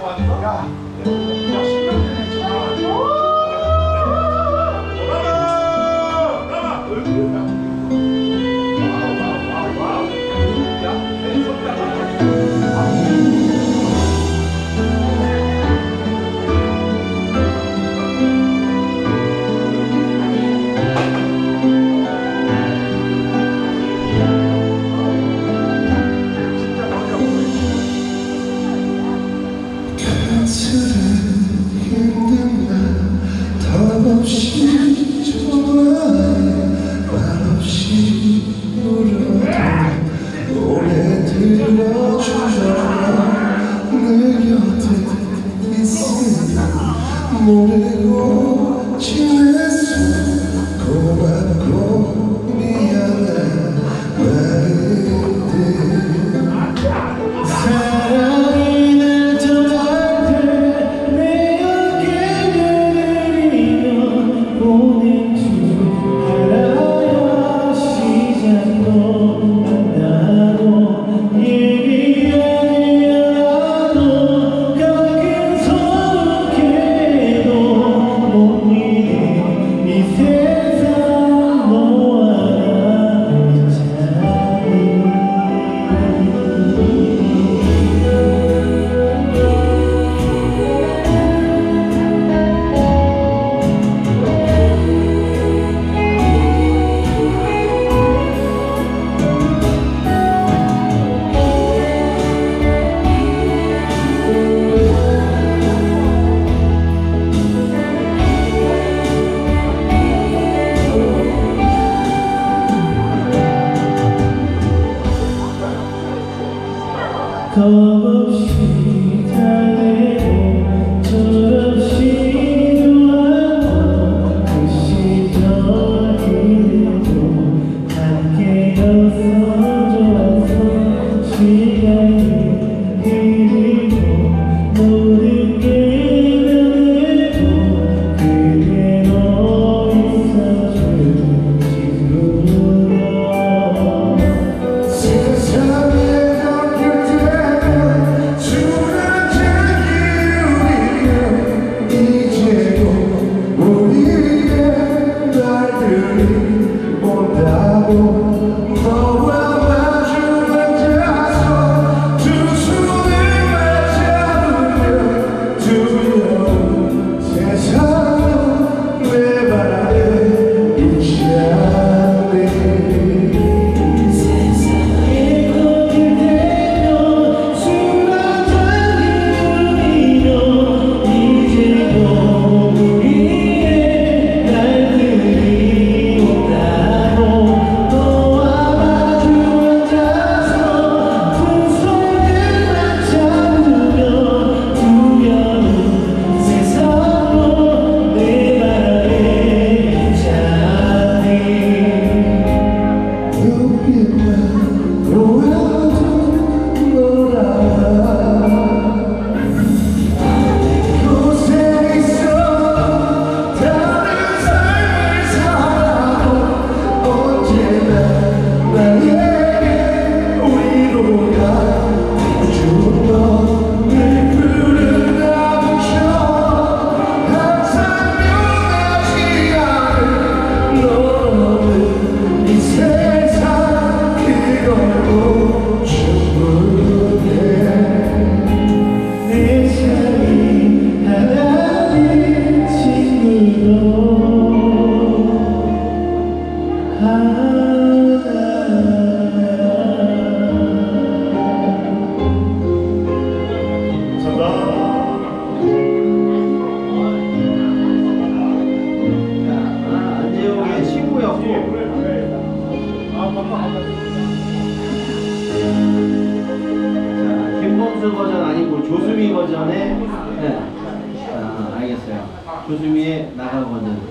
모르고 지냈어. 고맙고 미안한 말들. 사랑이 날 떠날 때 내 어깨를 내리며 보낸 줄 알아요. 시작도 만나고 얘기하지 않아도 가끔 서럽게도 못 잊는 이 세상 너와 나 있잖니. 겁없이 달래고 철없이 좋아하고 그 시절 그대도 함께여서 좋아서 시간이 흐르고 모든 게 변해도 그대로 있어줄 친구여. 세상에 너와 마주 앉아서 두 손을 맞잡으며 두려운 세상은 내 바람에 있지 않네. 세상에 거길 대며 술 한잔 기울이며 이제도 우리의 날들이 온다고. 김범수 버전 아니고 조수미 버전에 알겠어요. 조수미의 나가 버전.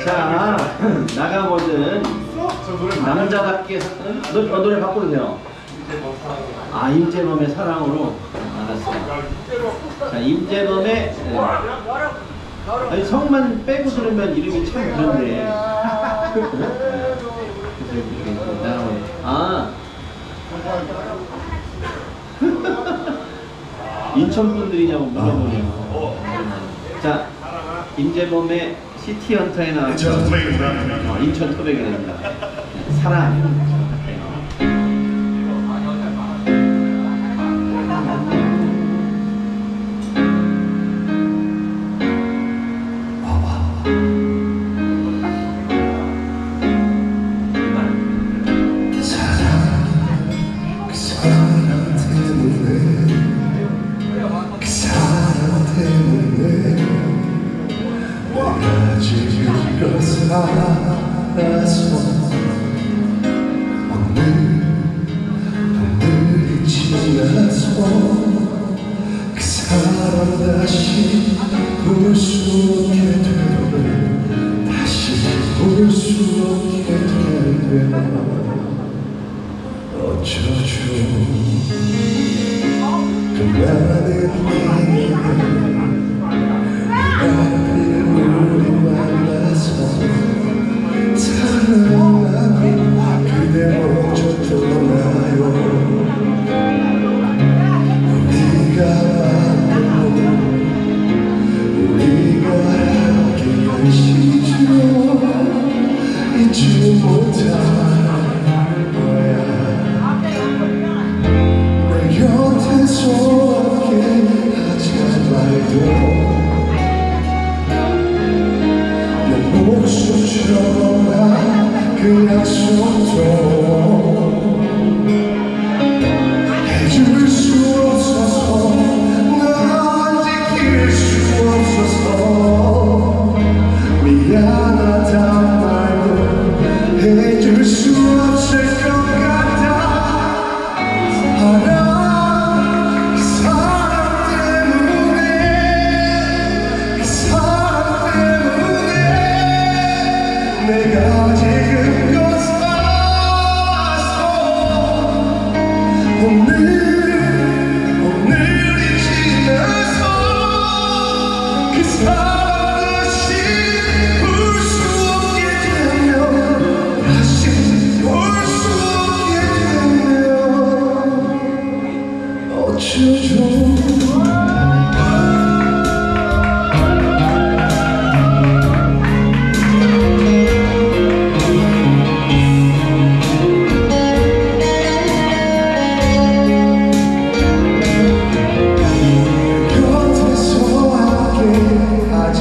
자, 나가보든 남자답게 노래 바꿔도 돼요. 아, 임재범의 사랑으로. 알았어요. 자, 임재범의 아니, 성만 빼고 들으면 이름이 참 그런데. 아, 인천 분들이냐고 물어보네요. 자, 임재범의 시티헌터에 나왔죠. 인천 토백이랍니다. 사랑. 알아서 오늘이 지나서 그 사람 다시 볼 수 없게 되면 다시 볼 수 없게 되면 어쩌죠. 그 많은 일을 우리 만나서 사랑하고 그대 먼저 떠나요. 우리가 함께 한 시절 잊지 못할 거야. 내 곁에서 함께 하지 말고 목숨처럼 그 약속도 해줄 수 없어서 난 지킬 수 없어서 미안하다 말고 해줄 수 없을 것 같아. 알아 그 사람 때문에 그 사람 때문에 내가 지금껏 살아서 오늘이 지나서 그 사람 다시 볼 수 없게 되면 다시 볼 수 없게 되면 어쩌죠. 하지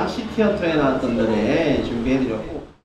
시티헌터에 나왔던 노래 준비해드렸고